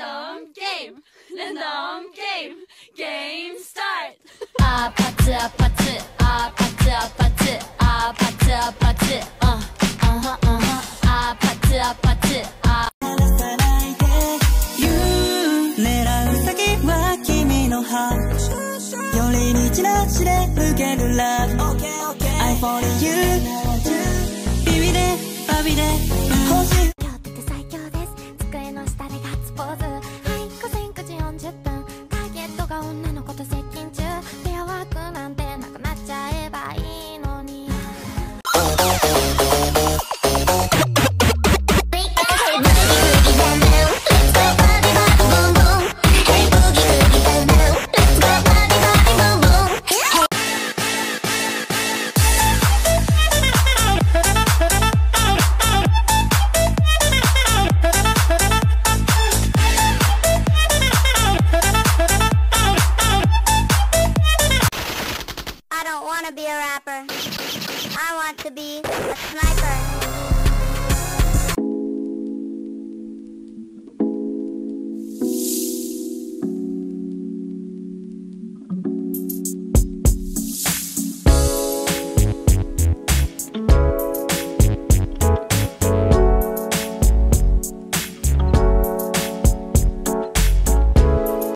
ンゲームランドンゲームゲームスタートあーパツあパツあーパツあパツあーパツあパツあーパツあパツあ狙う先は君のハート寄り道なしで受ける Love I fall in you ビビでバビで欲しい両手で最強です。机の下でガッツポーズ。はい午前9時40分。ターゲットが女の子と接近中。ペアワークなんてなくなっちゃえばいいのに。I don't wanna be a rapper. I want to be a sniper.